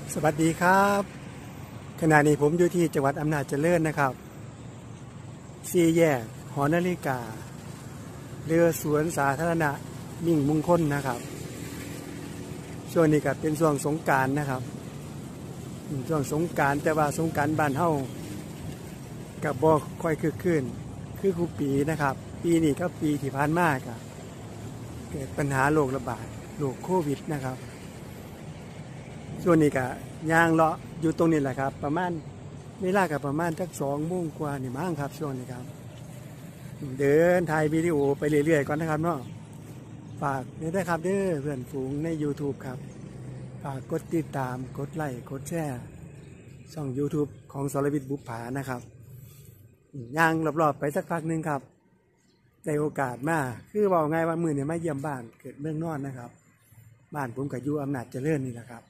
สวัสดีครับขณะนี้ผมอยู่ที่จังหวัดอำนาจเจริญนะครับสี่แยกหอนาฬิกาเรือสวนสาธารณะมิ่งมงคลนะครับช่วงนี้ก็เป็นช่วงสงกรานต์นะครับช่วงสงกรานต์แต่ว่าสงกรานต์บ้านเฮากับบ่ค่อยคึกคืนคือคู่ปีนะครับปีนี้ก็ปีที่ผ่านมาก็เกิดปัญหาโรคระบาดโรคโควิดนะครับช่วงนี้ก็ย่างเลาะอยู่ตรงนี้แหละครับประมาณเวลากับประมาณสัก2 โมงกว่านี่มั้งครับช่วงนี้ครับเดินถ่ายวิดีโอไปเรื่อยๆก่อนนะครับเนาะฝากนี่ได้ครับเด้อเพื่อนฝูงใน YouTube ครับฝากกดติดตามกดไลค์กดแชร์ช่อง YouTube ของสรวิทย์บุปผานะครับย่างรอบๆไปสักพักหนึ่งครับในโอกาสมาคือบอกไงว่ามื้อนี้มาเยี่ยมบ้านเกิดเมืองนอนนะครับบ้านผมกับอยู่อำนาจเจริญนี่แหละครับ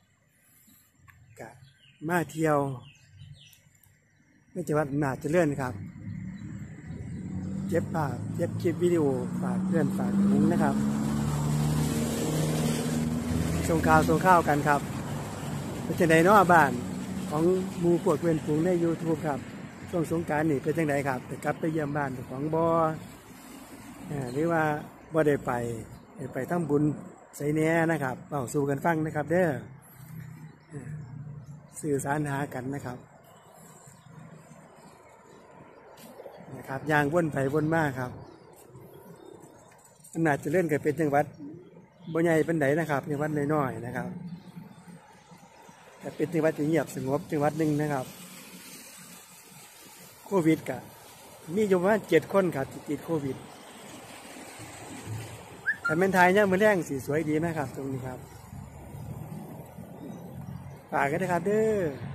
มาเที่ยวในจังหวัดอำนาจเจริญครับเก็บภาพเก็บคลิปวิดีโอฝากเพื่อนฝากมุ้งนะครับส่งข่าวกันครับเป็นจังไดเนาะบ้านของหมู่พวกเพื่อนฝูงใน YouTube ครับช่วงสงกรานต์นี่เป็นจังไดครับไปกลับไปเยี่ยมบ้านของบ่หรือว่าบ่ได้ไปทำบุญใส่แหน่นะครับเว้าสู่กันฟังนะครับเด้อสื่อสารหากันนะครับยางวนไปวนมาครับอำนาจเจริญก็เป็นจังหวัดบ่ใหญ่ปานใดนะครับจังหวัดน้อยๆนะครับแต่เป็นจังหวัดที่เงียบสงบจังหวัดหนึ่งนะครับโควิดก็มีอยู่ประมาณ7 คนครับติดโควิดแต่เมืองไทยเนี่ยมือแรงสีสวยดีนะครับตรงนี้ครับฝากกันนะครับเด้อ